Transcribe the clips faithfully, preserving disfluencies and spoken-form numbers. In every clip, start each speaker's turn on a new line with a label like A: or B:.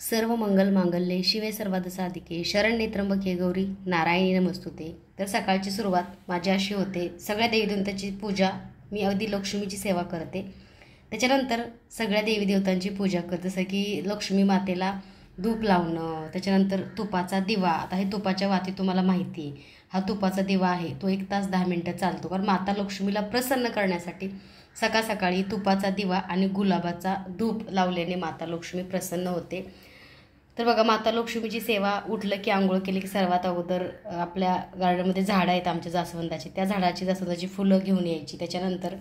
A: सर्व मंगल मांगल्ये शिवे सर्वार्थ साधिके शरण्ये त्र्यंबके गौरी नारायणी नमस्तुते। तर सकाळची सुरुवात माझी अशी होते, सगळ्या देवीदेवतांची पूजा मी अगदी लक्ष्मीची सेवा करते। त्याच्यानंतर सगळ्या देवीदेवतांची पूजा करते, जसं की लक्ष्मी मातेला धूप लावणं, त्याच्यानंतर तुपाचा दिवा। आता हे तुपाच्या वाती तुम्हाला माहिती आहे, हा तुपाचा दिवा आहे तो एक तास दहा मिनटं चालतो, कारण माता लक्ष्मीला प्रसन्न करण्यासाठी सकाळ सकाळी तुपाचा दिवा आणि गुलाबाचा धूप लावल्याने माता लक्ष्मी प्रसन्न होते। तर बघा, माता लक्ष्मीची सेवा उठलं की आंघोळ केली की सर्वात अगोदर आपल्या गार्डनमध्ये झाडं आहेत आमच्या जास्वंदाची, त्या झाडाची जास्वंदाची फुलं घेऊन यायची। त्याच्यानंतर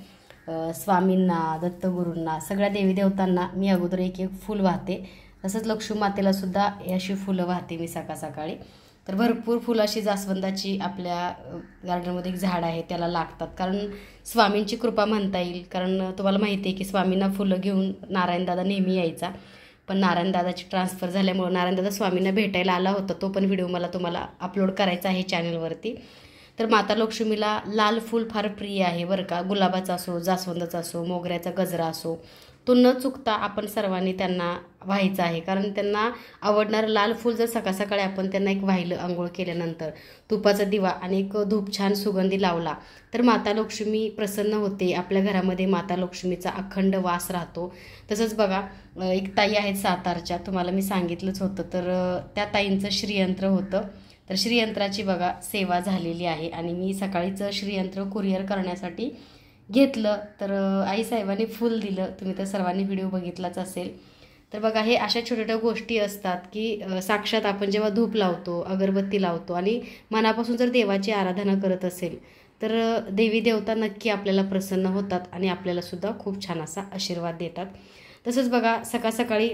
A: स्वामींना, दत्तगुरूंना, सगळ्या देवी देवतांना मी अगोदर एक एक फूल वाहते। तसंच लक्ष्मी मातेला सुद्धा अशी फुलं वाहते मी सकाळ सकाळी। तर भरपूर फुलं अशी जास्वंदाची आपल्या गार्डनमध्ये एक झाड आहे त्याला लागतात, कारण स्वामींची कृपा म्हणता येईल। कारण तुम्हाला माहिती आहे की स्वामींना फुलं घेऊन नारायणदादा नेहमी यायचा, पण नारायणदादाची ट्रान्सफर झाल्यामुळं नारायणदादा स्वामींना भेटायला आला होता, तो पण व्हिडिओ मला तुम्हाला अपलोड करायचा आहे चॅनलवरती। तर माता लक्ष्मीला लाल फूल फार प्रिय आहे बरं का, गुलाबाचा असो, जास्वंदाचा असो, मोगऱ्याचा गजरा असो, तो न चुकता आपण सर्वांनी त्यांना व्हायचं आहे। कारण त्यांना आवडणारं लाल फूल जर सकाळ सकाळी आपण त्यांना एक वाहिलं आंघोळ केल्यानंतर, तुपाचा दिवा आणि एक धूप छान सुगंधी लावला तर माता लक्ष्मी प्रसन्न होते, आपल्या घरामध्ये माता लक्ष्मीचा अखंड वास राहतो। तसंच बघा, एक ताई आहेत सातारच्या, तुम्हाला मी सांगितलंच होतं, तर त्या ताईंचं श्रीयंत्र होतं। तर श्रीयंत्राची बघा सेवा झालेली आहे आणि मी सकाळीच श्रीयंत्र कुरिअर करण्यासाठी घेतलं, तर आईसाहेबांनी फूल दिलं, तुम्ही तर सर्वांनी व्हिडिओ बघितलाच असेल। तर बघा, हे अशा छोट्या छोट्या गोष्टी असतात की साक्षात आपण जेव्हा धूप लावतो, अगरबत्ती लावतो आणि मनापासून जर देवाची आराधना करत असेल तर देवी देवता नक्की आपल्याला प्रसन्न होतात आणि आपल्यालासुद्धा खूप छान असा आशीर्वाद देतात। तसंच बघा, सकाळ सकाळी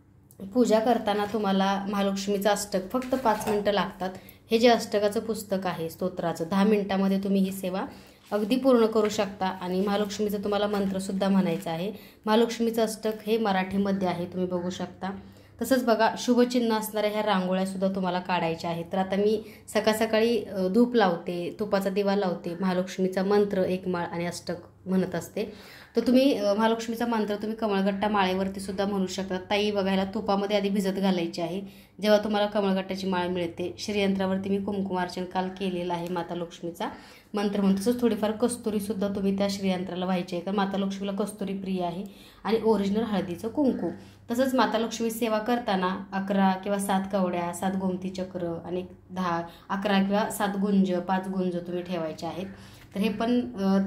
A: पूजा करताना तुम्हाला महालक्ष्मीचं अष्टक फक्त पाच मिनटं लागतात। हे जे अष्टकाचं पुस्तक आहे स्तोत्राचं, दहा मिनटामध्ये तुम्ही ही सेवा अगदी पूर्ण करू शकता आणि महालक्ष्मीचं तुम्हाला मंत्रसुद्धा म्हणायचं आहे। महालक्ष्मीचं अष्टक हे मराठीमध्ये आहे, तुम्ही बघू शकता। तसंच बघा, शुभचिन्ह असणाऱ्या ह्या रांगोळ्यासुद्धा तुम्हाला काढायच्या आहेत। तर आता मी सकाळ सकाळी धूप लावते, तुपाचा दिवा लावते, महालक्ष्मीचा मंत्र एक माळ आणि अष्टक म्हणत असते। तर तुम्ही महालक्ष्मीचा मंत्र तुम्ही कमळगट्टा माळेवरती सुद्धा म्हणू शकता। ताई बघायला तुपामध्ये आधी भिजत घालायची आहे, जेव्हा तुम्हाला कमळगट्टाची माळ मिळते। श्रीयंत्रावरती मी कुंकुमार्चन काल केलेलं आहे, माता लक्ष्मीचा मंत्र म्हणून। तसंच थोडीफार कस्तुरीसुद्धा तुम्ही त्या श्रीयंत्राला व्हायची आहे, कारण माता लक्ष्मीला कस्तुरी प्रिय आहे आणि ओरिजिनल हळदीचं कुंकू। तसंच माता लक्ष्मी सेवा करताना अकरा किंवा सात कवड्या, सात गोमती चक्र आणि दहा अकरा किंवा सात गुंज, पाच गुंज तुम्ही ठेवायचे आहेत। तर हे पण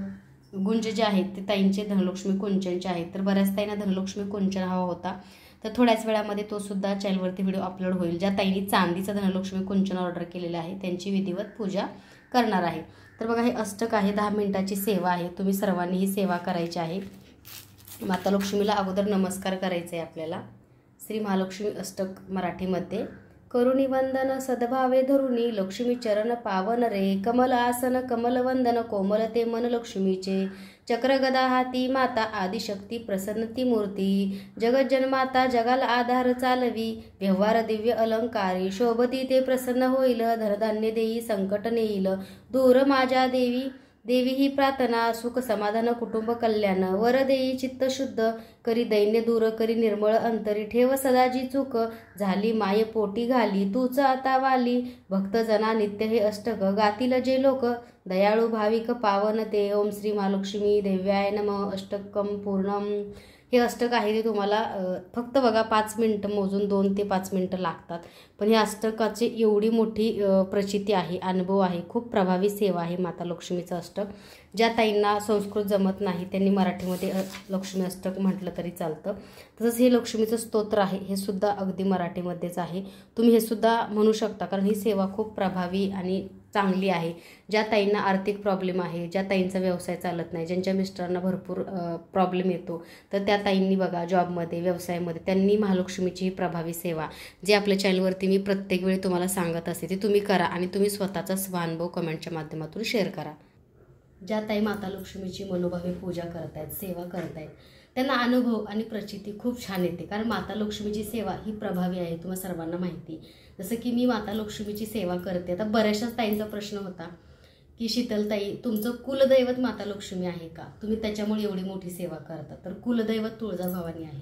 A: गुंज जे आहेत ते ताईंचे धनलक्ष्मी कुंचनचे आहेत। तर बऱ्याच ताईंना धनलक्ष्मी कुंचन हवा होता, तर थोड्याच वेळामध्ये तो सुद्धा चॅनलवरती व्हिडिओ अपलोड होईल। ज्या ताईंनी चांदीचा धनलक्ष्मी कुंचन ऑर्डर केलेला आहे त्यांची विधिवत पूजा करणार आहे। तर बघा, हे अष्टक आहे, दहा मिनिटाची सेवा आहे, तुम्ही सर्वांनी ही सेवा करायची आहे। माता लक्ष्मीला अगोदर नमस्कार करायचा आहे आपल्याला। श्री महालक्ष्मी अष्टक मराठीमध्ये, करुणी वंदन सद्भावे धरुणी लक्ष्मी चरण पावन रे, कमल आसन कमल वंदन कोमलते मन लक्ष्मीचे, चक्र गदा हाती माता आदिशक्ती प्रसन्नती मूर्ती, जगज्जन्माता जगाला आधार चालवी, व्यवहार दिव्य अलंकारी, शोभती ते प्रसन्न होईल, धनधान्य देई संकट नेईल दूर माझ्या देवी, देवी ही प्रार्थना सुख समाधान कुटुंब कल्याण, वर देई चित्त शुद्ध करी दैन्य दूर करी निर्मळ अंतरी, ठेव सदा जी चूक झाली माये पोटी घाली, तूच आता वाली, भक्त जना नित्य हे अष्टक गातील जे लोक, दयाळू भाविक पावन ते, ओम श्री महालक्ष्मी देव्याय नमः। अष्टकम पूर्णम हे अष्टक आहे ते तुम्हाला फक्त बघा पाच मिनटं मोजून दोन ते पाच मिनटं लागतात, पण हे अष्टकाची एवढी मोठी प्रचिती आहे, अनुभव आहे, खूप प्रभावी सेवा आहे माता लक्ष्मीचं अष्टक। ज्या ताईंना संस्कृत जमत नाही त्यांनी मराठीमध्ये लक्ष्मी अष्टक म्हटलं तरी चालतं। तसंच हे लक्ष्मीचं स्तोत्र आहे, हे सुद्धा अगदी मराठीमध्येच आहे, तुम्ही हे सुद्धा म्हणू शकता, कारण ही सेवा खूप प्रभावी आणि चांगली आहे। ज्या ताईंना आर्थिक प्रॉब्लेम आहे, ज्या ताईंचा व्यवसाय चालत नाही, ज्यांच्या मिस्टरांना भरपूर प्रॉब्लेम येतो, तर त्या ताईंनी बघा जॉबमध्ये, व्यवसायामध्ये त्यांनी महालक्ष्मीची प्रभावी सेवा जी आपल्या चॅनलवरती मी प्रत्येक वेळी तुम्हाला सांगत असते ती तुम्ही करा आणि तुम्ही स्वतःचा स्वानुभव कमेंटच्या माध्यमातून शेअर करा। ज्या ताई माता लक्ष्मीची मनोभावे पूजा करतायत, सेवा करतायत, त्यांना अनुभव आणि प्रचिती खूप छान येते, कारण माता लक्ष्मीची सेवा ही प्रभावी आहे, तुम्हाला सर्वांना माहिती। जसं की मी माता लक्ष्मीची सेवा करते, आता बऱ्याचशाच ताईंचा प्रश्न होता की शीतलताई तुमचं कुलदैवत माता लक्ष्मी आहे का, तुम्ही त्याच्यामुळे एवढी मोठी सेवा करता? तर कुलदैवत तुळजाभवानी आहे,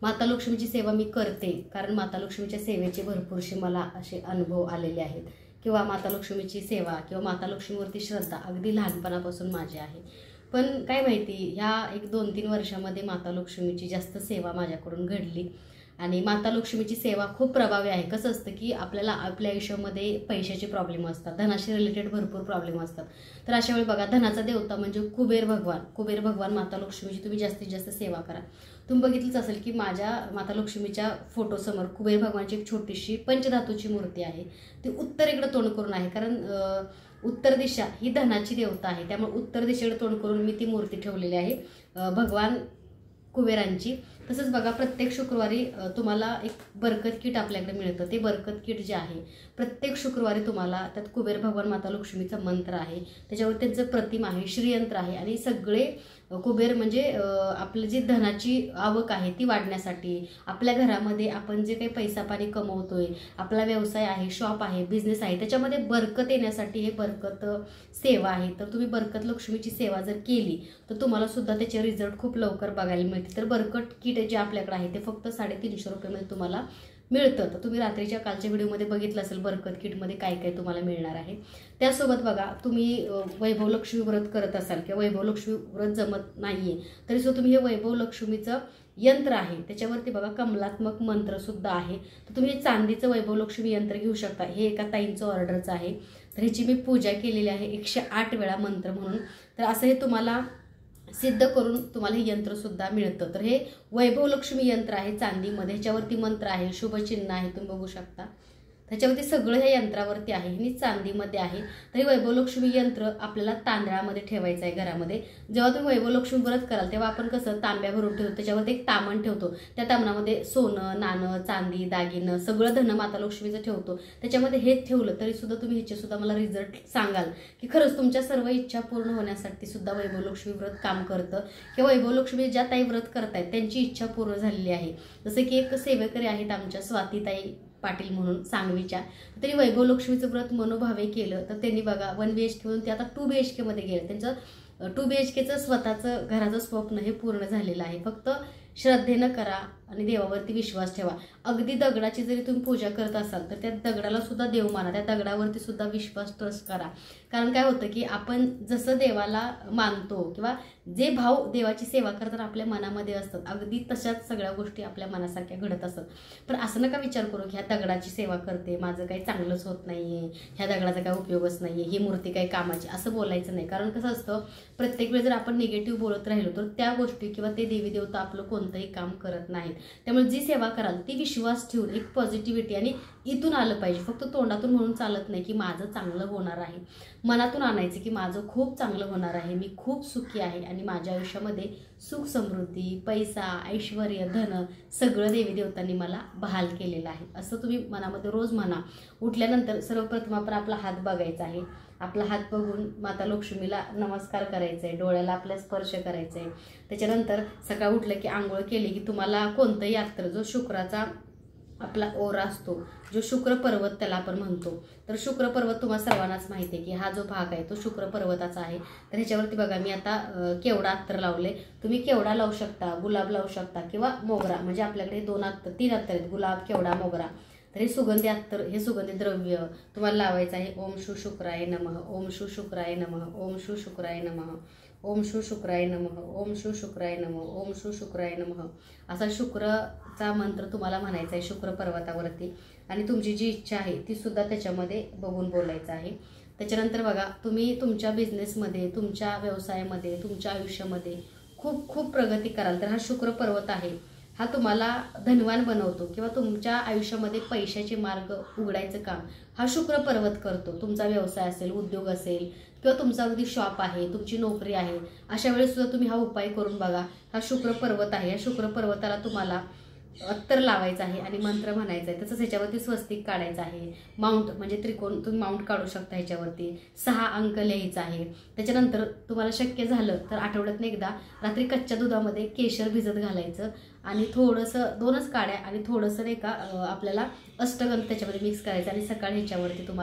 A: माता लक्ष्मीची सेवा मी करते, कारण माता लक्ष्मीच्या सेवेचे भरपूरसे मला असे अनुभव आलेले आहेत, किंवा माता लक्ष्मीची सेवा किंवा माता लक्ष्मीवरती श्रद्धा अगदी लहानपणापासून माझी आहे. पण काय माहिती, ह्या एक दोन तीन वर्षामध्ये माता लक्ष्मीची जास्त सेवा माझ्याकडून घडली. आणि माता लक्ष्मीची सेवा खूप प्रभावी आहे. कसं असतं की आपल्याला आपल्या आयुष्यामध्ये पैशाचे प्रॉब्लेम असतात, धनाशी रिलेटेड भरपूर प्रॉब्लेम असतात. तर अशा वेळी बघा, धनाचा देवता म्हणजे कुबेर भगवान, कुबेर भगवान माता लक्ष्मीची तुम्ही जास्तीत जास्त सेवा करा. तुम्ही बघितलंच असेल की माझ्या माता लक्ष्मीच्या फोटोसमोर कुबेर भगवानची एक छोटीशी पंचधातूची मूर्ती आहे. ती उत्तरेकडे तोंड करून आहे, कारण उत्तर दिशा ही धनाची देवता आहे. त्यामुळे उत्तर दिशेकडे तोंड करून मी ती मूर्ती ठेवलेली आहे भगवान कुबेरांची. तसंच बघा, प्रत्येक शुक्रवारी तुम्हाला एक बरकत किट आपल्याकडे मिळतं. ते बरकत किट जे आहे, प्रत्येक शुक्रवारी तुम्हाला त्यात कुबेर भगवान माता लक्ष्मीचा मंत्र आहे, त्याच्यावर त्यांचं प्रतिमा आहे, श्रीयंत्र आहे. आणि सगळे कुबेर म्हणजे आपलं जी धनाची आवक आहे ती वाढण्यासाठी, आपल्या घरामध्ये आपण जे काही पैसा पाणी कमवतोय, आपला व्यवसाय आहे, शॉप आहे, बिझनेस आहे, त्याच्यामध्ये बरकत येण्यासाठी हे बरकत सेवा आहे. तर तुम्ही बरकत लक्ष्मीची सेवा जर केली तर तुम्हाला सुद्धा त्याचे रिझल्ट खूप लवकर बघायला मिळते. तर बरकत किट जे आपल्याकडे आहे ते फक्त साडेतीनशे रुपयामध्ये तुम्हाला मिळतं. तर तुम्ही रात्रीच्या कालच्या व्हिडिओमध्ये बघितलं असेल बरकत किटमध्ये काय काय तुम्हाला मिळणार आहे. त्यासोबत बघा, तुम्ही वैभव लक्ष्मी व्रत करत असाल किंवा वैभव लक्ष्मी व्रत जमत नाहीये तरी सुद्धा तुम्ही हे वैभव लक्ष्मीचं यंत्र आहे त्याच्यावरती बघा कमलात्मक मंत्र सुद्धा आहे. तर तुम्ही चांदीचं वैभव लक्ष्मी यंत्र घेऊ शकता. हे एका ताईंचं ऑर्डरचं आहे. तर ह्याची मी पूजा केलेली आहे एकशे आठ वेळा मंत्र म्हणून. तर असं हे तुम्हाला सिद्ध करून तुम्हाला हे यंत्र सुद्धा मिळतं. तर हे वैभव लक्ष्मी यंत्र आहे चांदीमध्ये, ह्याच्यावरती मंत्र आहे, शुभचिन्ह आहे, तुम्ही बघू शकता. त्याच्यावरती सगळं ह्या यंत्रावरती आहे, हे चांदीमध्ये आहे. तर हे वैभव लक्ष्मी यंत्र आपल्याला तांदळामध्ये ठेवायचं आहे घरामध्ये. जेव्हा तुम्ही वैभव लक्ष्मी व्रत कराल तेव्हा आपण कसं तांब्या भरून ठेवतो, त्याच्यावरती एक तामण ठेवतो. त्या तामणामध्ये सोनं, नाणं, चांदी, दागिनं सगळं धन माता लक्ष्मीचं ठेवतो. त्याच्यामध्ये हेच ठेवलं तरी सुद्धा तुम्ही ह्याचे सुद्धा मला रिझल्ट सांगाल की खरंच तुमच्या सर्व इच्छा पूर्ण होण्यासाठी सुद्धा वैभव लक्ष्मी व्रत काम करतं. किंवा वैभव लक्ष्मी ज्या ताई व्रत करतायत त्यांची इच्छा पूर्ण झालेली आहे. जसं की एक सेवेकरी आहेत आमच्या स्वातीताई पाटील म्हणून सांगवीच्या, तरी वैभव लक्ष्मीचं व्रत मनोभावे केलं तर त्यांनी बघा वन बी एच के मधून ते आता टू बी एच के मध्ये गेले. त्यांचं टू बी एच केचं स्वतःचं घराचं स्वप्न हे पूर्ण झालेलं आहे. फक्त श्रद्धेनं करा आणि देवावरती विश्वास ठेवा. अगदी दगडाची जरी तुम्ही पूजा करत असाल तर त्या दगडाला सुद्धा देव माना, त्या दगडावरती सुद्धा विश्वास ट्रस्ट करा. कारण काय होतं की आपण जसं देवाला मानतो किंवा जे भाव देवाची सेवा करताना आपल्या मनामध्ये असतात अगदी तशाच सगळ्या गोष्टी आपल्या मनासारख्या घडत असतात. पण असं नका विचार करू की ह्या दगडाची सेवा करते, माझं काही चांगलंच होत नाहीये, ह्या दगडाचा काही उपयोगच नाहीये, ही मूर्ती काही कामाची, असं बोलायचं नाही. कारण कसं असतं, प्रत्येक वेळी जर आपण निगेटिव्ह बोलत राहिलो तर त्या गोष्टी किंवा ते देवी देवता आपलं कोणतंही काम करत नाहीत. त्यामुळे जी सेवा कराल ती विश्वास ठेवून एक पॉझिटिव्हिटी आणि इथून आलं पाहिजे. फक्त तोंडातून म्हणून चालत नाही की माझं चांगलं होणार आहे. मनातून आणायचं की माझं खूप चांगलं होणार आहे, मी खूप सुखी आहे आणि माझ्या आयुष्यामध्ये सुख समृद्धी, पैसा, ऐश्वर, धन सगळं देवी देवतांनी मला बहाल केलेलं आहे. असं तुम्ही मनामध्ये रोज म्हणा. उठल्यानंतर सर्वप्रथम आपण आपला हात बघायचा आहे. आपला हात बघून माता लक्ष्मीला नमस्कार करायचा आहे, डोळ्याला आपल्या स्पर्श करायचा आहे. त्याच्यानंतर सकाळ उठलं की आंघोळ केली की तुम्हाला कोणतंही अस्त्र, जो शुक्राचा आपला ओरा असतो, जो शुक्र पर्वत त्याला आपण म्हणतो, तर शुक्र पर्वत तुम्हाला सर्वांनाच माहिती आहे की हा जो भाग आहे तो शुक्र पर्वताचा आहे. तर ह्याच्यावरती बघा मी आता केवडा अत्तर लावले. तुम्ही केवडा लावू शकता, गुलाब लावू शकता किंवा मोगरा, म्हणजे आपल्याकडे दोन अत्तर तीन अत्तर आहेत, गुलाब, केवडा, मोगरा. तर हे सुगंधी अत्तर, हे सुगंधी द्रव्य तुम्हाला लावायचं आहे. ओम शू शुक्राय नमः, ओम शू शुक्राय नमः, ओम शू शुक्राय नमः, ओम शू शुक्राय नमः, ओम शू शुक्राय नमः, ओम शू शुक्राय नमः, असा शुक्रचा मंत्र तुम्हाला म्हणायचा आहे शुक्र पर्वतावरती. आणि तुमची जी इच्छा आहे ती सुद्धा त्याच्यामध्ये बघून बोलायचं आहे. त्याच्यानंतर बघा, तुम्ही तुमच्या बिझनेसमध्ये, तुमच्या व्यवसायामध्ये, तुमच्या आयुष्यामध्ये खूप खूप प्रगती कराल तर हा शुक्र पर्वत आहे, हा तुम्हाला धनवान बनवतो किंवा तुमच्या आयुष्यामध्ये पैशाचे मार्ग उघडायचं काम हा शुक्र पर्वत करतो. तुमचा व्यवसाय असेल, उद्योग असेल किंवा तुमचा अगदी शॉप आहे, तुमची नोकरी आहे, अशा वेळेस सुद्धा तुम्ही हा उपाय करून बघा. हा शुक्र पर्वत आहे, या शुक्र पर्वताला तुम्हाला अत्तर लावायचं आहे आणि मंत्र म्हणायचा आहे. तसंच ह्याच्यावरती स्वस्तिक काढायचं आहे. माउंट म्हणजे त्रिकोण तुम्ही माउंट काढू शकता. ह्याच्यावरती सहा अंक लिहायचा आहे. त्याच्यानंतर तुम्हाला शक्य झालं तर आठवड्यातून एकदा रात्री कच्च्या दुधामध्ये केशर भिजत घालायचं आणि थोडंसं दोनच काड्या आणि थोडंसं नाही का आपल्याला अष्टगंध त्याच्यामध्ये मिक्स करायचं आणि सकाळी ह्याच्यावरती तुम्हाला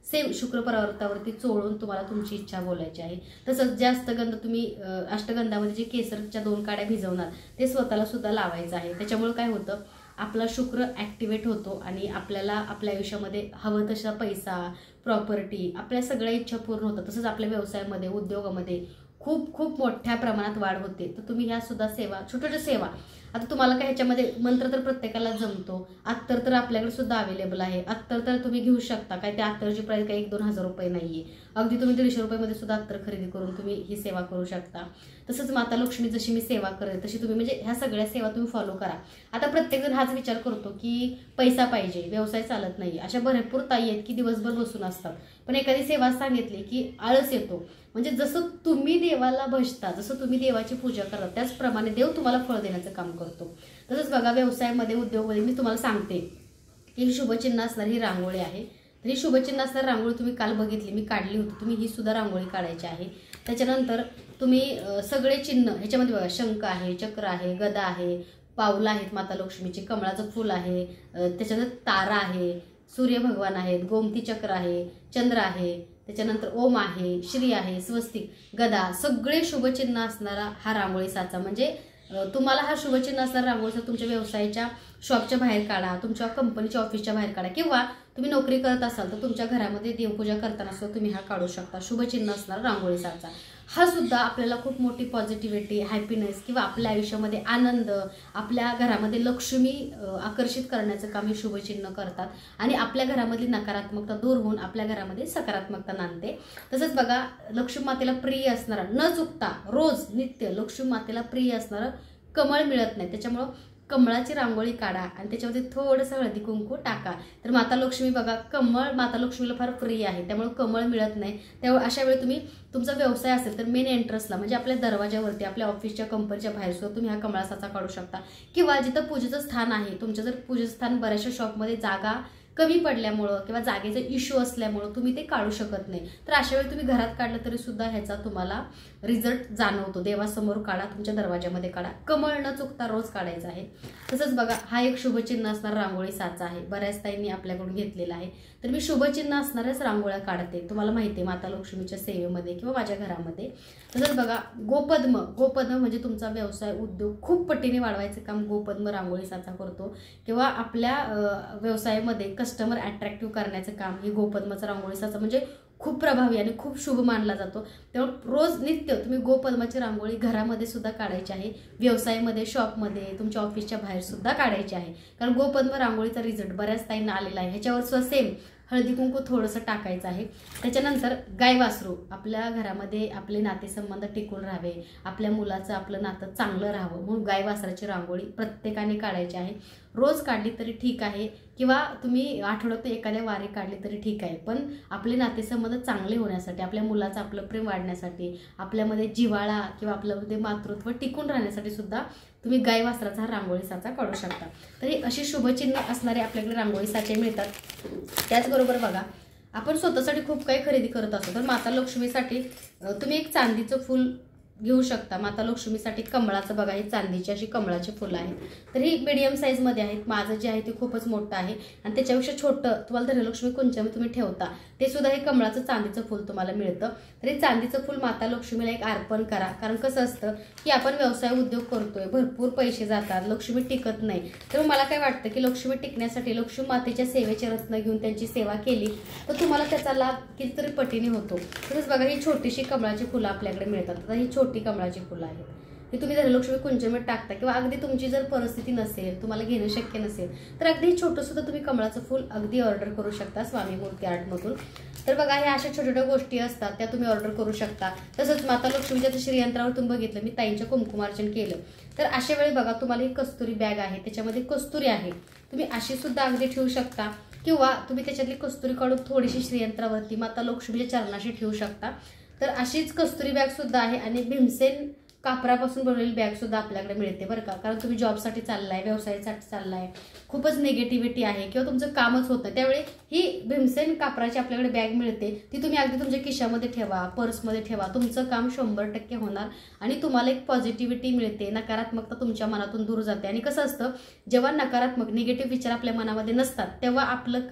A: सेम शुक्र परावर्तावरती चोळून तुम्हाला तुमची इच्छा बोलायची आहे. तसंच जे अष्टगंध तुम्ही अष्टगंधामध्ये जे केसरच्या दोन काड्या भिजवणार ते स्वतःला सुद्धा लावायचं आहे. त्याच्यामुळे काय होतं, आपला शुक्र ॲक्टिवेट होतो आणि आपल्याला आपल्या आयुष्यामध्ये हवं तसा पैसा, प्रॉपर्टी, आपल्या सगळ्या इच्छा पूर्ण होतात. तसंच आपल्या व्यवसायामध्ये, उद्योगामध्ये खूप खूप मोठ्या प्रमाणात वाढ होते. तर तुम्ही ह्या सुद्धा सेवा, छोट्या छोट्या सेवा, आता तुम्हाला काय ह्याच्यामध्ये मंत्र तर प्रत्येकाला जमतो, अत्तर तर आपल्याकडे सुद्धा अवेलेबल आहे. अत्तर तर तुम्ही घेऊ शकता, काय त्या अत्तरची प्राईस काही एक दोन हजार रुपये नाहीये. अगदी तुम्ही दीडशे रुपयामध्ये सुद्धा अत्तर खरेदी करून तुम्ही ही सेवा करू शकता. तसंच माता लक्ष्मी जशी मी सेवा करेल तशी तुम्ही म्हणजे ह्या सगळ्या सेवा तुम्ही फॉलो करा. आता प्रत्येकजण हाच विचार करतो की पैसा पाहिजे, व्यवसाय चालत नाही. अशा भरपूर ताई आहेत की दिवसभर बसून असतात, पण एखादी सेवा सांगितली की आळस येतो. म्हणजे जसं तुम्ही देवाला भजता, जसं तुम्ही देवाची पूजा करता, त्याचप्रमाणे देव तुम्हाला फळ देण्याचं काम करतो. तसंच बघा, व्यवसायामध्ये, उद्योगमध्ये मी तुम्हाला सांगते की शुभचिन्ह असणारी ही रांगोळी आहे. तर ही शुभचिन्ह असणारी रांगोळी तुम्ही काल बघितली, मी काढली होती. तुम्ही ही सुद्धा रांगोळी काढायची आहे. त्याच्यानंतर तुम्ही सगळे चिन्ह ह्याच्यामध्ये बघा, शंख आहे, चक्र आहे, गदा आहे, पावलं आहेत माता लक्ष्मीची, कमळाचं फूल आहे, त्याच्यानंतर तारा आहे, सूर्य भगवान आहेत, गोमती चक्र आहे, चंद्र आहे, त्याच्यानंतर ओम आहे, श्री आहे, स्वस्तिक, गदा, सगळे शुभचिन्ह असणारा हा रांगोळी साचा. म्हणजे तुम्हाला हा शुभचिन्ह असणारा रांगोळी साचा तुमच्या व्यवसायाच्या शॉपच्या बाहेर काढा, तुमच्या कंपनीच्या ऑफिसच्या बाहेर काढा, किंवा तुम्ही नोकरी करत असाल तर तुमच्या घरामध्ये देवपूजा करताना सुद्धा तुम्ही हा काढू शकता. शुभचिन्ह असणारा रांगोळी साचा हा सुद्धा आपल्याला खूप मोठी पॉझिटिव्हिटी, हॅपीनेस किंवा आपल्या आयुष्यामध्ये आनंद, आपल्या घरामध्ये लक्ष्मी आकर्षित करण्याचं काम हे शुभचिन्ह करतात आणि आपल्या घरामधली नकारात्मकता दूर होऊन आपल्या घरामध्ये सकारात्मकता नांदते. तसंच बघा, लक्ष्मी मातेला प्रिय असणारा, न चुकता रोज नित्य लक्ष्मी मातेला प्रिय असणारं कमळ मिळत नाही. त्याच्यामुळं कमळाची रांगोळी काढा आणि त्याच्यामध्ये थोडंसं हळदी कुंकू टाका. तर माता लक्ष्मी बघा, कमळ माता लक्ष्मीला फार प्रिय आहे, त्यामुळे कमळ मिळत नाही. त्यामुळे अशा वेळी तुम्ही तुमचा व्यवसाय असेल तर मेन एंट्रन्सला, म्हणजे आपल्या दरवाजावरती, आपल्या ऑफिसच्या, कंपनीच्या बाहेर सुद्धा तुम्ही हा कमळाचा काढू शकता. किंवा जिथं पूजेचं स्थान आहे, तुमचं जर पूजेचं स्थान बऱ्याचशा शॉपमध्ये जागा कमी पडल्यामुळं किंवा जागेचा इश्यू असल्यामुळं तुम्ही ते काढू शकत नाही, तर अशा वेळी तुम्ही घरात काढलं तरी सुद्धा ह्याचा तुम्हाला रिझल्ट जाणवतो. देवासमोर काढा, तुमच्या दरवाजामध्ये काढा, कमळ न चुकता रोज काढायचं आहे. तसंच बघा, हा एक शुभचिन्ह असणारा रांगोळी साचा आहे, बऱ्याच ताईंनी आपल्याकडून घेतलेला आहे. तर मी शुभचिन्ह असणाऱ्याच रांगोळ्या काढते, तुम्हाला माहिती आहे, माता लक्ष्मीच्या सेवेमध्ये किंवा माझ्या घरामध्ये. तसंच बघा, गोपद्म, गोपद्म म्हणजे तुमचा व्यवसाय, उद्योग खूप पटीने वाढवायचं काम गोपद्म रांगोळी साचा करतो. किंवा आपल्या व्यवसायामध्ये कस्टमर अट्रॅक्टिव्ह करण्याचं काम हे गोपद्माचं रांगोळी साचा म्हणजे खूप प्रभावी आणि खूप शुभ मानला जातो. त्यामुळे रोज नित्य तुम्ही गोपद्माची रांगोळी घरामध्ये सुद्धा काढायची आहे, व्यवसायामध्ये, शॉपमध्ये, तुमच्या ऑफिसच्या बाहेर सुद्धा काढायची आहे. कारण गोपद्म रांगोळीचा रिझल्ट बऱ्याच ताईंना आलेला आहे. ह्याच्यावर सुद्धा सेम हळदी कुंकू थोडंसं टाकायचं आहे. त्याच्यानंतर गाय वासरू, आपल्या घरामध्ये आपले नातेसंबंध टिकून राहावे, आपल्या मुलाचं आपलं नातं चांगलं राहावं म्हणून गाय वासराची रांगोळी प्रत्येकाने काढायची आहे. रोज काढली तरी ठीक आहे किंवा तुम्ही आठवड्यातून एखाद्या वारी काढली तरी ठीक आहे, पण आपले नातेसंबंध चांगले होण्यासाठी, आपल्या मुलाचं आपलं प्रेम वाढण्यासाठी, आपल्यामध्ये जिव्हाळा किंवा आपल्यामध्ये मातृत्व टिकून राहण्यासाठी सुद्धा तुम्ही गाय वासराचा हा रांगोळी साचा काढू शकता. तरी अशी शुभचिन्ह असणारे आपल्याकडे रांगोळी साचे मिळतात. त्याचबरोबर बघा, आपण स्वतःसाठी खूप काही खरेदी करत असतो, तर माता लक्ष्मीसाठी तुम्ही एक चांदीचं फूल घेऊ शकता. माता लक्ष्मीसाठी कमळाचं बघा, हे चांदीची अशी कमळाची फुलं आहेत, तर ही मीडियम साईजमध्ये आहेत. माझं जे आहे ते खूपच मोठं आहे आणि त्याच्यापेक्षा छोटं तुम्हाला धनलक्ष्मी कुंच्यामध्ये तुम्ही ठेवता ते सुद्धा हे कमळाचं चांदीचं फुल तुम्हाला मिळतं. तर हे चांदीचं फुल माता लक्ष्मीला एक अर्पण करा. कारण कसं असतं की आपण व्यवसाय उद्योग करतोय, भरपूर पैसे जातात, लक्ष्मी टिकत नाही. तर मला काय वाटतं की लक्ष्मी टिकण्यासाठी लक्ष्मी मातेच्या सेवेचे रत्न घेऊन त्यांची सेवा केली तर तुम्हाला त्याचा लाभ कितीतरी पटीने होतो. तसंच बघा, ही छोटीशी कमळाची फुलं आपल्याकडे मिळतात. आता ही छोटी कमळाची फुलं आहेत, ही तुम्ही धनलक्ष्मी कुंचमध्ये टाकता किंवा अगदी तुमची जर परिस्थिती नसेल, तुम्हाला घेणं शक्य नसेल, तर अगदी छोटं सुद्धा तुम्ही कमळाचं फुल अगदी ऑर्डर करू शकता स्वामी मूर्ती आर्टमधून. तर बघा, ह्या अशा छोट्या छोट्या गोष्टी असतात त्या तुम्ही ऑर्डर करू शकता. तसंच माता लक्ष्मीच्या श्रीयंत्रावर तुम्ही बघितलं, मी ताईंच्या कुंकुमार्चन केलं, तर अशा वेळी बघा तुम्हाला ही कस्तुरी बॅग आहे, त्याच्यामध्ये कस्तुरी आहे, तुम्ही अशी सुद्धा अगदी ठेवू शकता किंवा तुम्ही त्याच्यातली कस्तुरी काढून थोडीशी श्रीयंत्रावरती माता लक्ष्मीच्या चरणाशी ठेवू शकता. तर अशीच कस्तुरी बॅग सुद्धा आहे आणि भीमसेन कापरापासून बनवलेली बॅग सुद्धा आपल्याकडे मिळते बरं का. कारण तुम्ही जॉबसाठी चाललाय, व्यवसायासाठी चाललाय, खूपच निगेटिव्हिटी आहे किंवा तुमचं कामच होत नाही, त्यावेळी ही भीमसेन कापराची आपल्याकडे बॅग मिळते. ती तुम्ही अगदी तुमच्या खिशामध्ये ठेवा, पर्समध्ये ठेवा, तुमचं काम शंभर टक्के होणार आणि तुम्हाला एक पॉझिटिव्हिटी मिळते, नकारात्मकता तुमच्या मनातून दूर जाते. आणि कसं असतं, जेव्हा नकारात्मक निगेटिव्ह विचार आपल्या मनामध्ये नसतात तेव्हा आपलं काम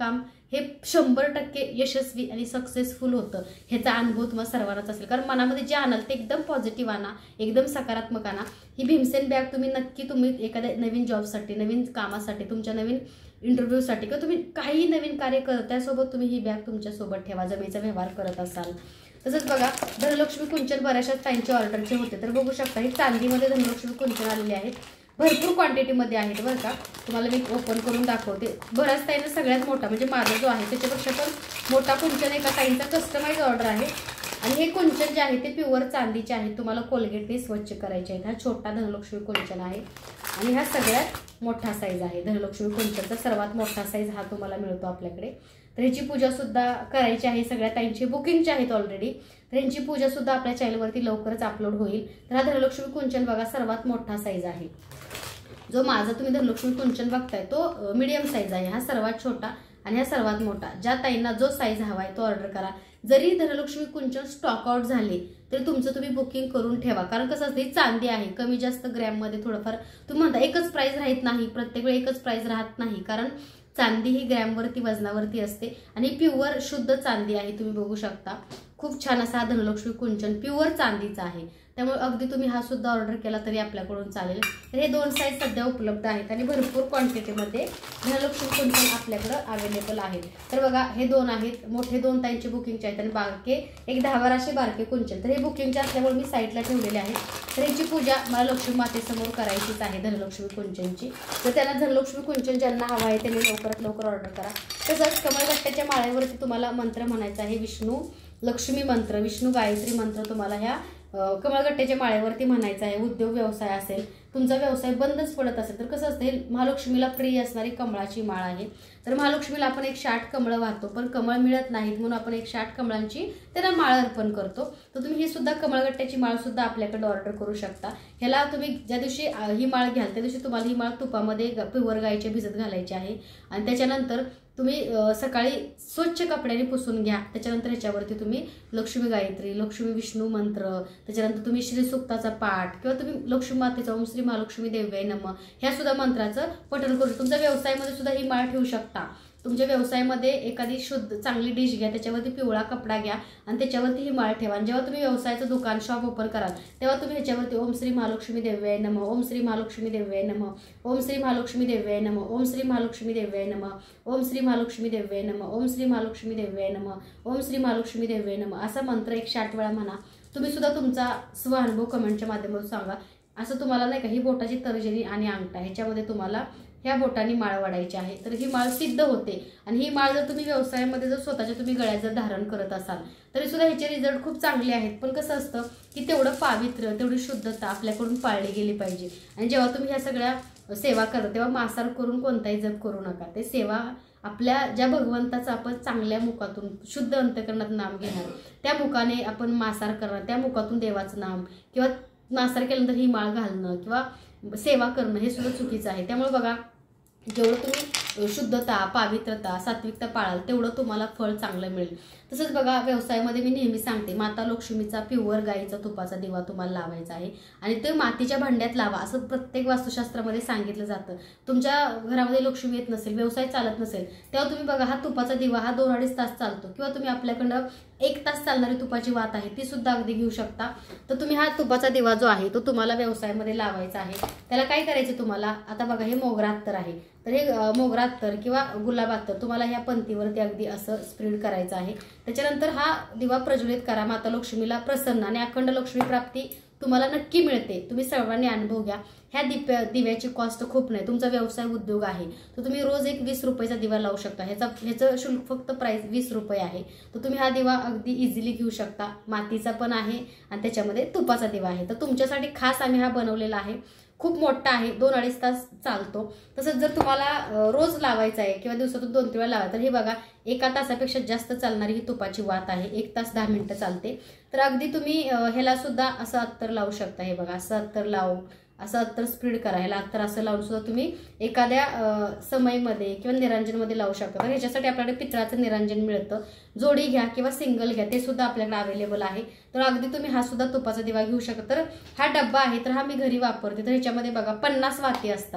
A: हे शंभर टक्के यशस्वी आणि सक्सेसफुल होतं. ह्याचा अनुभव तुम्हाला सर्वांनाच असेल. कारण मनामध्ये जे आणाल ते एकदम पॉझिटिव्ह आणा, एकदम सकारात्मक आणा. ही भीमसेन बॅग तुम्ही नक्की तुम्ही एखाद्या नवीन जॉबसाठी, नवीन कामासाठी, तुमच्या नवीन इंटरव्ह्यूसाठी किंवा तुम्ही काही नवीन कार्य करत त्यासोबत तुम्ही ही बॅग तुमच्यासोबत ठेवा, जमेचा व्यवहार करत असाल. तसंच बघा, धनलक्ष्मी कुंचन बऱ्याचशा ताईंचे ऑर्डरचे होते, तर बघू शकता ही चांदीमध्ये धनलक्ष्मी कुंचन आलेली आहेत. भरपूर क्वांटिटीमध्ये आहेत बरं का. तुम्हाला मी ओपन करून दाखवते. बऱ्याच ताईंना सगळ्यात मोठा म्हणजे माझा जो आहे त्याच्यापेक्षा पण मोठा कुंचन एका ताईंचा कस्टमाइज ऑर्डर आहे. आणि हे कुंचन जे आहे ते प्युअर चांदीचे आहे. तुम्हाला कोलगेटने स्वच्छ करायचे आहेत. हा छोटा धनलक्ष्मी कुंचन आहे आणि हा सगळ्यात मोठा साईज आहे. धनलक्ष्मी कुंचनचा सर्वात मोठा साईज हा तुम्हाला मिळतो आपल्याकडे. तर ह्याची पूजासुद्धा करायची आहे. सगळ्या ताईंची बुकिंगचे आहेत ऑलरेडी. तर ह्यांची पूजासुद्धा आपल्या चॅनलवरती लवकरच अपलोड होईल. तर हा धनलक्ष्मी कुंचन बघा सर्वात मोठा साईज आहे. जो माझा तुम्ही धनलक्ष्मी कुंचन बघताय तो मीडियम साईज आहे. हा सर्वात छोटा आणि हा सर्वात मोठा. ज्या ताईंना जो साईज हवा आहे तो ऑर्डर करा. जरी धनलक्ष्मी कुंचन स्टॉक आउट झाले तरी तुमचं तुम्ही बुकिंग करून ठेवा. कारण कसं असते चांदी आहे, कमी जास्त ग्रॅममध्ये थोडंफार तुम्ही म्हणता एकच प्राइस राहत नाही, प्रत्येक वेळी एकच प्राइस राहत नाही. कारण चांदी ही ग्रॅमवरती वजनावरती असते आणि प्युअर शुद्ध चांदी आहे. तुम्ही बघू शकता खूप छान असा हा धनलक्ष्मी कुंचन प्युअर चांदीचा आहे. त्यामुळे अगदी तुम्ही हा सुद्धा ऑर्डर केला तरी आपल्याकडून चालेल. तर हे दोन साईज सध्या उपलब्ध आहेत आणि भरपूर क्वांटिटीमध्ये धनलक्ष्मी कुंचन आपल्याकडं अवेलेबल आहेत. तर बघा हे दोन आहेत, मोठे दोन ताईंचे बुकिंगचे आहेत आणि बारके एक दहा बाराशे बारके कुंचन. तर हे बुकिंगचे असल्यामुळे मी साईडला ठेवलेले आहेत. तर ह्याची पूजा मला लक्ष्मी मातेसमोर करायचीच आहे धनलक्ष्मी कुंचनची. तर त्यांना धनलक्ष्मी कुंचन ज्यांना हवा आहे त्यांनी लवकरात लवकर ऑर्डर करा. तसंच कमळगट्ट्याच्या माळेवरती तुम्हाला मंत्र म्हणायचा आहे विष्णू लक्ष्मी मंत्र, विष्णू गायत्री मंत्र तुम्हाला ह्या कमळगट्ट्याच्या माळेवरती म्हणायचा आहे. उद्योग व्यवसाय असेल, तुमचा व्यवसाय बंदच पडत असेल तर कसं असते, महालक्ष्मीला प्रिय असणारी कमळाची माळ आहे. तर महालक्ष्मीला आपण एक साठ कमळं वाहतो पण कमळ मिळत नाहीत म्हणून आपण एक साठ कमळांची त्यांना माळ अर्पण करतो. तर तुम्ही ही सुद्धा कमळगट्ट्याची माळ सुद्धा आपल्याकडे ऑर्डर करू शकता. ह्याला तुम्ही ज्या दिवशी ही माळ घ्याल त्या दिवशी तुम्हाला ही माळ तुपामध्ये प्युअर गाईचे भिजत घालायची आहे आणि त्याच्यानंतर तुम्ही सकाळी स्वच्छ कपड्याने पुसून घ्या. त्याच्यानंतर ह्याच्यावरती तुम्ही लक्ष्मी गायत्री, लक्ष्मी विष्णू मंत्र, त्याच्यानंतर तुम्ही श्रीसूक्ताचा पाठ किंवा तुम्ही लक्ष्मी मातेचा ओम श्री महालक्ष्मी देव्याय नमः ह्या सुद्धा मंत्राचं पठण करू. तुमच्या व्यवसायामध्ये सुद्धा ही माळ ठेवू शकता. तुमच्या व्यवसायामध्ये एखादी शुद्ध चांगली डिश घ्या, त्याच्यावरती पिवळा कपडा घ्या आणि त्याच्यावरती ही माळ ठेवा. आणि जेव्हा तुम्ही व्यवसायाचं दुकान शॉप ओपन कराल तेव्हा तुम्ही ह्याच्यावरती ओम श्री महालक्ष्मी देव्याय नमः, ओम श्री महालक्ष्मी देव्याय नमः, ओम श्री महालक्ष्मी देव्याय नमः, ओम श्री महालक्ष्मी देव्याय नमः, ओम श्री महालक्ष्मी देव्याय नमः, ओम श्री महालक्ष्मी देव्याय नमः, ओम श्री महालक्ष्मी देव्याय नमः असा मंत्र एकशे आठ वेळा म्हणा. तुम्ही सुद्धा तुमचा स्वानुभव कमेंटच्या माध्यमातून सांगा. असं तुम्हाला नाही का ही बोटाची तर्जनी आणि अंगठा ह्याच्यामध्ये तुम्हाला ह्या बोटांनी माळ वाढायची आहे. तर ही माळ सिद्ध होते आणि ही माळ जर तुम्ही व्यवसायामध्ये जर स्वतःच्या तुम्ही गळ्यात जर धारण करत असाल तरी सुद्धा ह्याचे रिझल्ट खूप चांगले आहेत. पण कसं असतं की तेवढं पावित्र्य तेवढी शुद्धता आपल्याकडून पाळली गेली पाहिजे. आणि जेव्हा तुम्ही ह्या सगळ्या सेवा करता तेव्हा मासार करून कोणताही जप करू नका. ते सेवा आपल्या ज्या भगवंताचं आपण चांगल्या मुखातून शुद्ध अंतकरणात नाम घेणार त्या मुखाने आपण मासार करणार, त्या मुखातून देवाचं नाम किंवा मासार केल्यानंतर ही माळ घालणं किंवा सेवा करणं हे सुद्धा चुकीचं आहे. त्यामुळे बघा जेवढं तुम्ही शुद्धता, पावित्रता, सात्विकता पाळाल तेवढं तुम्हाला फळ चांगलं मिळेल. तसंच बघा व्यवसायामध्ये मी नेहमी सांगते माता लक्ष्मीचा प्युअर गाईचा तुपाचा दिवा तुम्हाला लावायचा आहे आणि ते मातीच्या भांड्यात लावा असं प्रत्येक वास्तुशास्त्रामध्ये सांगितलं जातं. तुमच्या घरामध्ये लक्ष्मी येत नसेल, व्यवसाय चालत नसेल तेव्हा तुम्ही बघा हा तुपाचा दिवा हा दोन अडीच तास चालतो किंवा तुम्ही आपल्याकडं एक तास चालणारी तुपाची वात आहे ती सुद्धा अगदी घेऊ शकता. तर तुम्ही हा तुपाचा दिवा जो आहे तो तुम्हाला व्यवसायामध्ये लावायचा आहे. त्याला काय करायचं तुम्हाला, आता बघा हे मोगरा अत्तर आहे तर हे मोगरा अत्तर किंवा गुलाब अत्तर तुम्हाला ह्या पंक्तीवरती अगदी असं स्प्रेड करायचं आहे. त्याच्यानंतर हा दिवा प्रज्वलित करा. माता लक्ष्मीला प्रसन्न आणि अखंड लक्ष्मी प्राप्ती तुम्हाला नक्की मिळते. तुम्ही सर्वांनी अनुभव घ्या. ह्या दिव्या दिव्याची कॉस्ट खूप नाही. तुमचा व्यवसाय उद्योग आहे तर तुम्ही रोज एक वीस रुपयाचा दिवा लावू शकता. ह्याचा ह्याचं शुल्क फक्त प्राइस वीस रुपये आहे. तर तुम्ही हा दिवा अगदी इझिली घेऊ शकता. मातीचा पण आहे आणि त्याच्यामध्ये तुपाचा दिवा आहे. तर तुमच्यासाठी खास आम्ही हा बनवलेला आहे. खूप मोठा आहे, दोन अडीच तास चालतो. तसंच जर तुम्हाला रोज लावायचा आहे किंवा दिवसातून दोन तीन वेळा लावा तर हे बघा एका तासापेक्षा जास्त चालणारी ही तुपाची वात आहे. एक तास दहा मिनिटं चालते. तर अगदी तुम्ही ह्याला सुद्धा असं अत्तर लावू शकता. हे बघा असं अत्तर लावू, असं अत्तर स्प्रेड करा. ह्याला अत्तर असं लावून सुद्धा तुम्ही एखाद्या समयमध्ये किंवा निरांजनमध्ये लावू शकता. तर ह्याच्यासाठी आपल्याकडे पितळाचं निरांजन मिळतं. जोडी घ्या किंवा सिंगल घ्या ते सुद्धा आपल्याकडे अवेलेबल आहे. तर अगदी तुम्ही हा सुद्धा तुपाचा दिवा घेऊ शकता. तर हा डब्बा आहे तर हा मी घरी वापरते. तर ह्याच्यामध्ये बघा पन्नास वाती असतात.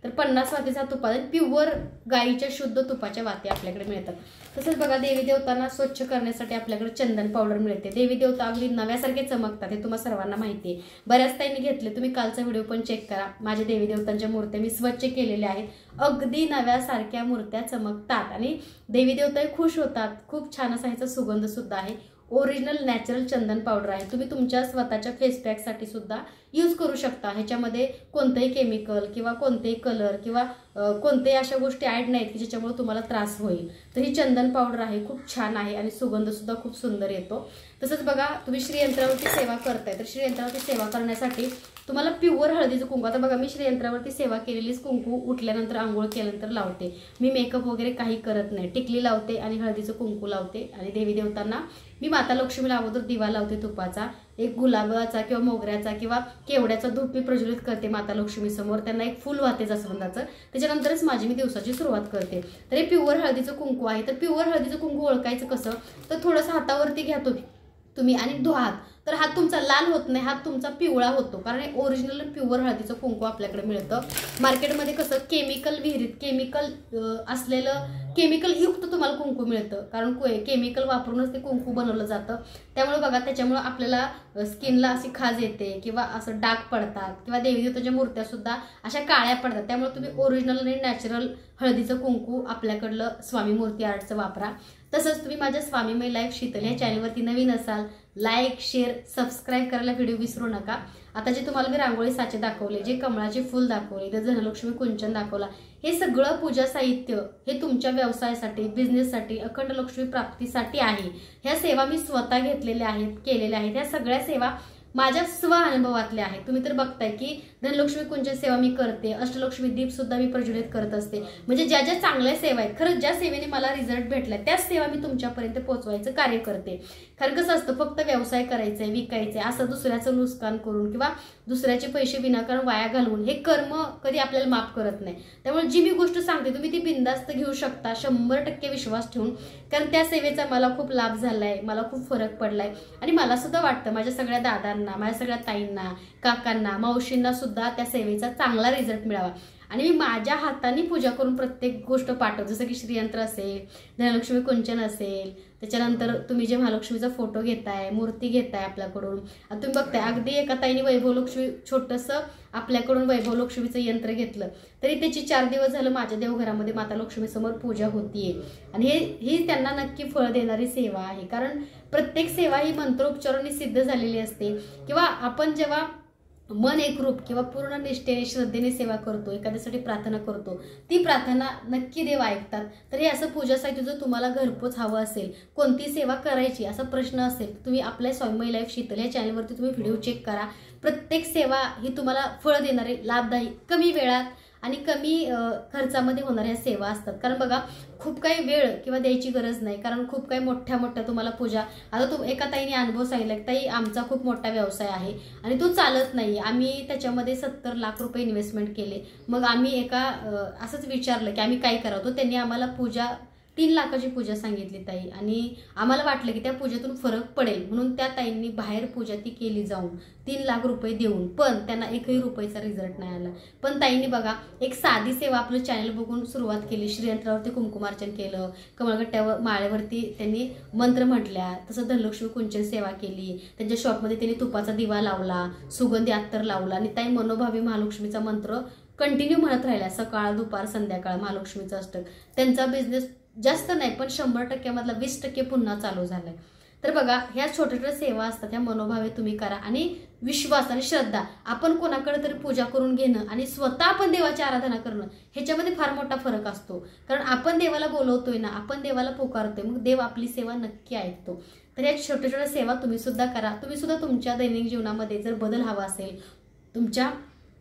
A: तर पन्नास वातीचा तुप आहे, प्युअर गाईच्या शुद्ध तुपाच्या वाती आपल्याकडे मिळतात. तसंच बघा देवी देवतांना स्वच्छ करण्यासाठी आपल्याकडे चंदन पावडर मिळते. देवी देवता अगदी नव्यासारखे चमकतात, हे तुम्हाला सर्वांना माहिती आहे. बऱ्याच ताईंनी घेतले, तुम्ही कालचा व्हिडिओ पण चेक करा. माझ्या देवी देवतांच्या मूर्त्या मी स्वच्छ केलेल्या आहेत, अगदी नव्यासारख्या मूर्त्या चमकतात आणि देवी देवताही खुश होतात. खूप छान असा ह्याचा सुगंध सुद्धा आहे. ओरिजिनल नॅचरल चंदन पावडर आहे, तुम्ही तुमच्या स्वतःच्या फेस पॅकसाठी सुद्धा यूज करू शकता. ह्याच्यामध्ये कोणतेही केमिकल किंवा कोणतेही कलर किंवा कोणत्याही अशा गोष्टी ॲड नाहीत की ज्याच्यामुळे तुम्हाला त्रास होईल. तर ही चंदन पावडर आहे, खूप छान आहे आणि सुगंध सुद्धा खूप सुंदर येतो. तसंच बघा तुम्ही श्रीयंत्रावरती सेवा करताय, तर श्रीयंत्रावरती सेवा करण्यासाठी तुम्हाला प्युअर हळदीचं कुंकू, आता बघा मी श्रीयंत्रावरती सेवा केलेलीच कुंकू उठल्यानंतर आंघोळ केल्यानंतर लावते. मी मेकअप वगैरे काही करत नाही, टिकली लावते आणि हळदीचं कुंकू लावते. आणि देवी देवतांना मी माता लक्ष्मीला अगोदर दिवा लावते तुपाचा, एक गुलाबाचा किंवा मोगऱ्याचा किंवा केवड्याचा धूप मी प्रज्वलित करते माता लक्ष्मी समोर, त्यांना एक फुल वाहते जास्वंदाचं, त्याच्यानंतरच माझी मी दिवसाची सुरुवात करते. तर हे प्युअर हळदीचं कुंकू आहे. तर प्युअर हळदीचं कुंकू ओळखायचं कसं, तर थोडंसं हातावरती घ्या तुम्ही तुम्ही आणि धुवा हात, तर हात तुमचा लाल होत नाही, हात तुमचा पिवळा होतो, कारण हे ओरिजिनल प्युअर हळदीचं कुंकू आपल्याकडे मिळतं. मार्केटमध्ये कसं केमिकल विहिरीत केमिकल असलेलं केमिकल युक्त तुम्हाला कुंकू मिळतं, कारण केमिकल वापरूनच ते कुंकू बनवलं जातं. त्यामुळे बघा त्याच्यामुळे आपल्याला स्किनला अशी खाज येते किंवा असं डाग पडतात किंवा देवी देवतांच्या मूर्त्या सुद्धा अशा काळ्या पडतात. त्यामुळे तुम्ही ओरिजिनल आणि नॅचरल हळदीचं कुंकू आपल्याकडलं स्वामी मूर्ती आर्टचं वापरा. तसंच तुम्ही माझ्या स्वामीमय लाईफ शीतल या चॅनलवरती नवीन असाल, लाईक शेअर सबस्क्राईब करायला व्हिडिओ विसरू नका. आता जे तुम्हाला मी रांगोळी साचे दाखवले, जे कमळाचे फुल दाखवले, जे धनलक्ष्मी कुंचन दाखवला, हे सगळं पूजा साहित्य हे तुमच्या व्यवसायासाठी, बिझनेससाठी, अखंड लक्ष्मी प्राप्तीसाठी आहे. ह्या सेवा मी स्वतः घेतलेल्या आहेत, केलेल्या आहेत. ह्या सगळ्या सेवा माझ्या स्व अनुभवातल्या आहेत. तुम्ही तर बघताय की धनलक्ष्मी कुंचन सेवा मी करते, अष्टलक्ष्मी दीप सुद्धा मी प्रज्वलित करत असते. म्हणजे ज्या ज्या चांगल्या सेवा आहेत, खरंच ज्या सेवेने मला रिझल्ट भेटला त्याच सेवा मी तुमच्यापर्यंत पोहोचवायचं कार्य करते. कारण कसं असतं, फक्त व्यवसाय करायचंय, विकायचंय असं दुसऱ्याचं नुकसान करून किंवा दुसऱ्याचे पैसे विनाकारण वाया घालवून हे कर्म कधी आपल्याला माफ करत नाही. त्यामुळे जी मी गोष्ट सांगते तुम्ही ती बिनधास्त घेऊ शकता, शंभर टक्के विश्वास ठेवून, कारण त्या सेवेचा मला खूप लाभ झालाय, मला खूप फरक पडलाय. आणि मला सुद्धा वाटतं माझ्या सगळ्या दादांना, माझ्या सगळ्या ताईंना, काकांना, मावशींना सुद्धा त्या सेवेचा चांगला रिझल्ट मिळावा. आणि मी माझ्या हाताने पूजा करून प्रत्येक गोष्ट पाठवते, जसं की श्रीयंत्र असेल, धनलक्ष्मी कुंचन असेल, त्याच्यानंतर तुम्ही जे महालक्ष्मीचा फोटो घेताय, मूर्ती घेताय आपल्याकडून, आता तुम्ही बघताय अगदी एका ताईने वैभवलक्ष्मी छोटंसं आपल्याकडून वैभवलक्ष्मीचं यंत्र घेतलं, तरी त्याची चार दिवस झालं माझ्या देवघरामध्ये माता लक्ष्मीसमोर पूजा होतीये. आणि हे ही त्यांना नक्की फळ देणारी सेवा आहे, कारण प्रत्येक सेवा ही मंत्रोच्चाराने सिद्ध झालेली असते. किंवा आपण जेव्हा मन एकरूप किंवा पूर्ण निष्ठेने श्रद्धेने सेवा करतो, एखाद्यासाठी प्रार्थना करतो, ती प्रार्थना नक्की देव ऐकतात. तर हे असं पूजा साहित्य जर तुम्हाला घरपोच हवं असेल, कोणती सेवा करायची असा प्रश्न असेल, तुम्ही आपल्या स्वामीमय लाईफ शीतल या चॅनलवरती तुम्ही व्हिडिओ चेक करा. प्रत्येक सेवा ही तुम्हाला फळ देणारी, लाभदायी, कमी वेळात आणि कमी खर्चामध्ये होणाऱ्या सेवा असतात. कारण बघा खूप काही वेळ किंवा द्यायची गरज नाही, कारण खूप काही मोठ्या मोठ्या तुम्हाला पूजा, आता तू एका ताईने अनुभव सांगितला, ताई आमचा खूप मोठा व्यवसाय आहे आणि तो चालत नाही, आम्ही त्याच्यामध्ये सत्तर लाख रुपये इन्व्हेस्टमेंट केले. मग आम्ही एका असंच विचारलं की आम्ही काय करावं, तो त्यांनी आम्हाला पूजा तीन लाखाची पूजा सांगितली ताई, आणि आम्हाला वाटलं की त्या पूजेतून फरक पडेल म्हणून त्या ताईंनी बाहेर पूजा ती केली जाऊन तीन लाख रुपये देऊन, पण त्यांना एकही रुपयाचा रिझल्ट नाही आला. पण ताईंनी बघा एक साधी सेवा आपलं चॅनल बघून सुरुवात केली, श्रीयंत्रावरती कुंकुमार्चन केलं, कमळगट्ट्यावर माळेवरती त्यांनी मंत्र म्हटल्या, तसं धनलक्ष्मी कुंचन सेवा केली, त्यांच्या शॉपमध्ये त्यांनी तुपाचा दिवा लावला, सुगंधी अत्तर लावला, आणि ताई मनोभावी महालक्ष्मीचा मंत्र कंटिन्यू म्हणत राहिल्या, सकाळ दुपार संध्याकाळ महालक्ष्मीचं अष्टक. त्यांचा बिझनेस जास्त नाही पण शंभर टक्क्यामधला वीस टक्के पुन्हा चालू झालाय. तर बघा ह्या छोट्या छोट्या सेवा असतात, ह्या मनोभावे तुम्ही करा, आणि विश्वास आणि श्रद्धा, आपण कोणाकडे तरी पूजा करून घेणं आणि स्वतः आपण देवाची आराधना करणं, ह्याच्यामध्ये फार मोठा फरक असतो. कारण आपण देवाला बोलवतोय ना, आपण देवाला पुकारतोय, मग देव आपली सेवा नक्की ऐकतो. तर या छोट्या छोट्या सेवा तुम्ही सुद्धा करा. तुम्ही सुद्धा तुमच्या दैनिक जीवनामध्ये जर बदल हवा असेल, तुमच्या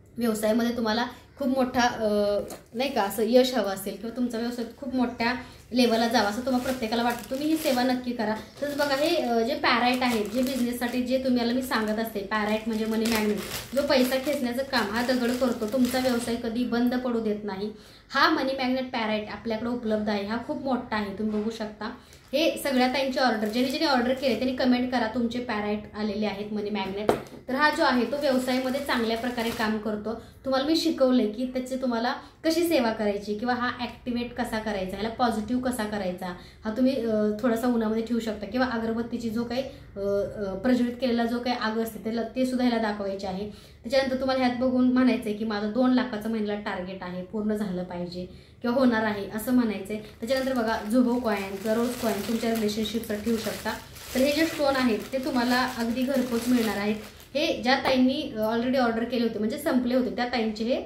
A: व्यवसायामध्ये तुम्हाला खूप मोठा नाही का असं यश हवं असेल, किंवा तुमचा व्यवसाय खूप मोठ्या लेवलला जावं असं तुम्हाला प्रत्येकाला वाटतं, तुम्ही ही सेवा नक्की करा. तसंच बघा हे जे पॅराइट आहेत, जे बिझनेससाठी जे तुम्हाला मी सांगत असते, पॅराइट म्हणजे मनी मॅग्नेट, जो पैसा खेचण्याचं काम हा दगड करतो, तुमचा व्यवसाय कधी बंद पडू देत नाही. हा मनी मॅग्नेट पॅराइट आपल्याकडे उपलब्ध आहे. हा खूप मोठा आहे, तुम्ही बघू शकता. हे सगळ्या ताईंची ऑर्डर, ज्यांनी ज्यांनी ऑर्डर केले त्यांनी कमेंट करा तुमचे पॅराइट आलेले आहेत मनी मॅग्नेट. तर हा जो आहे तो व्यवसायामध्ये चांगल्या प्रकारे काम करतो. तुम्हाला मी शिकवले की त्याची तुम्हाला कशी सेवा करायची किंवा हा ॲक्टिवेट कसा करायचा, ह्याला पॉझिटिव्ह कसा करायचा, हा तुम्ही थोडासा उन्हामध्ये ठेवू शकता. किंवा अगरबत्तीची जो काही प्रज्वलित केलेला जो काही आग असते त्याला ते सुद्धा ह्याला दाखवायचे आहे. त्याच्यानंतर तुम्हाला ह्यात बघून म्हणायचं आहे की माझं दोन लाखाचं महिन्याला टार्गेट आहे, पूर्ण झालं पाहिजे किंवा होणार आहे असं म्हणायचं आहे. त्याच्यानंतर बघा झुबो कॉइन किंवा रोज कॉइन तुमच्या रिलेशनशिपसाठी ठेवू शकता. तर हे जे स्टोन आहेत ते तुम्हाला अगदी घरपोच मिळणार आहेत. हे ज्या ताईंनी ऑलरेडी ऑर्डर केले होते म्हणजे संपले होते त्या ताईंचे हे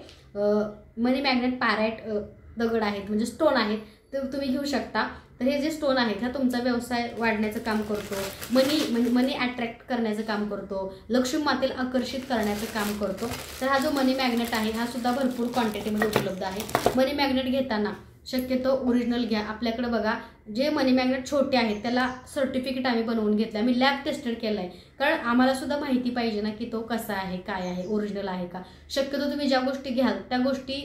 A: मनी मॅग्नेट पॅराइट दगड आहेत म्हणजे स्टोन आहेत, तर तुम्ही घेऊ शकता. तर हे जे स्टोन आहेत हा तुमचा व्यवसाय वाढण्याचं काम करतो, मनी मनी अट्रॅक्ट करण्याचं काम करतो, लक्ष्मी मातेला आकर्षित करण्याचं काम करतो. तर हा जो मनी मॅग्नेट आहे हा सुद्धा भरपूर क्वांटिटीमध्ये उपलब्ध आहे. मनी मॅग्नेट घेताना शक्यतो ओरिजिनल घ्या. आपल्याकडे बघा जे मनी मॅग्नेट छोटे आहेत त्याला सर्टिफिकेट आम्ही बनवून घेतलं, आम्ही लॅब टेस्टेड केलं आहे, कारण आम्हाला सुद्धा माहिती पाहिजे ना की तो कसा आहे, काय आहे, ओरिजिनल आहे का. शक्यतो तुम्ही ज्या गोष्टी घ्याल त्या गोष्टी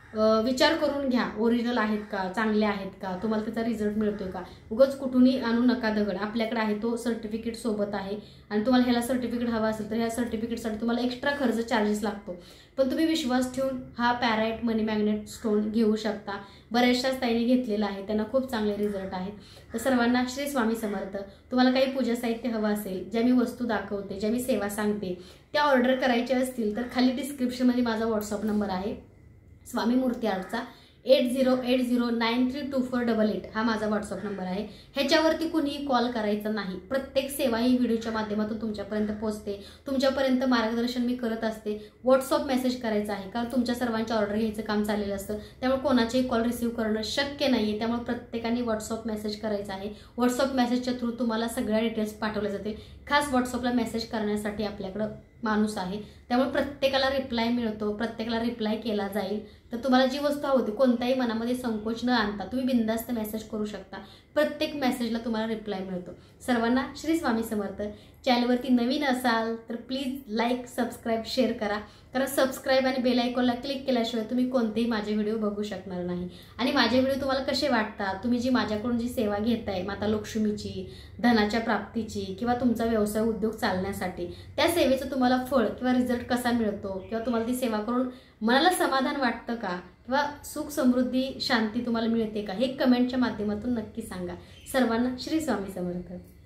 A: विचार करून घ्या, ओरिजिनल आहेत का, चांगले आहेत का, तुम्हाला त्याचा रिझल्ट मिळतोय का. उगाच कुठूनही आणू नका दगड. आपल्याकडे आहे तो सर्टिफिकेट सोबत आहे आणि तुम्हाला ह्याला सर्टिफिकेट हवा असेल तर ह्या सर्टिफिकेटसाठी तुम्हाला एक्स्ट्रा खर्च चार्जेस लागतो. पण तुम्ही विश्वास ठेवून हा पॅराइट मनी मॅग्नेट स्टोन घेऊ शकता. बऱ्याचशाच ताईंनी घेतलेला आहे, त्यांना खूप चांगले रिझल्ट आहेत. तर सर्वांना श्री स्वामी समर्थ. तुम्हाला काही पूजा साहित्य हवं असेल, ज्या मी वस्तू दाखवते, ज्या मी सेवा सांगते त्या ऑर्डर करायच्या असतील तर खाली डिस्क्रिप्शनमध्ये माझा व्हॉट्सअप नंबर आहे स्वामी मूर्ती आर्टचा eight zero eight zero nine three two four double eight हा माझा व्हॉट्सअप नंबर आहे. ह्याच्यावरती कुणीही कॉल करायचा नाही. प्रत्येक सेवा ही व्हिडिओच्या माध्यमातून तुमच्यापर्यंत पोहोचते, तुमच्यापर्यंत मार्गदर्शन मी करत असते. व्हॉट्सअप मेसेज करायचा आहे कारण तुमच्या सर्वांच्या ऑर्डर घ्यायचं काम चाललेलं असतं, त्यामुळे कोणाचेही कॉल रिसीव्ह करणं शक्य नाही आहे. त्यामुळे प्रत्येकाने व्हॉट्सअप मेसेज करायचा आहे. व्हॉट्सअप मेसेजच्या थ्रू तुम्हाला सगळ्या डिटेल्स पाठवल्या जातील. खास व्हॉट्सअपला मेसेज करण्यासाठी आपल्याकडं माणूस आहे, त्यामुळे प्रत्येकाला रिप्लाय मिळतो, प्रत्येकाला रिप्लाय केला जाईल. तर तुम्हाला जी वस्तू हवी होती कोणत्याही मनामध्ये संकोच न आणता तुम्ही बिंदास्त मेसेज करू शकता. प्रत्येक मेसेजला तुम्हाला रिप्लाय मिळतो. सर्वांना श्री स्वामी समर्थ. चॅनलवरती नवीन असाल तर प्लीज लाईक, सबस्क्राईब, शेअर करा, कारण सबस्क्राईब आणि बेल आयकॉनला क्लिक केल्याशिवाय तुम्ही कोणतेही माझे व्हिडिओ बघू शकणार नाही. आणि माझे व्हिडिओ तुम्हाला कसे वाटतात, तुम्ही जी माझ्याकडून जी सेवा घेताय माता लक्ष्मीची, धनाच्या प्राप्तीची किंवा तुमचा व्यवसाय उद्योग चालण्यासाठी, त्या सेवेचं तुम्हाला फळ किंवा रिझल्ट कसा मिळतो किंवा तुम्हाला ती सेवा करून मनाला समाधान वाटतं का किंवा सुख, समृद्धी, शांती तुम्हाला मिळते का, हे कमेंटच्या माध्यमातून नक्की सांगा. सर्वांना श्री स्वामी समर्थ.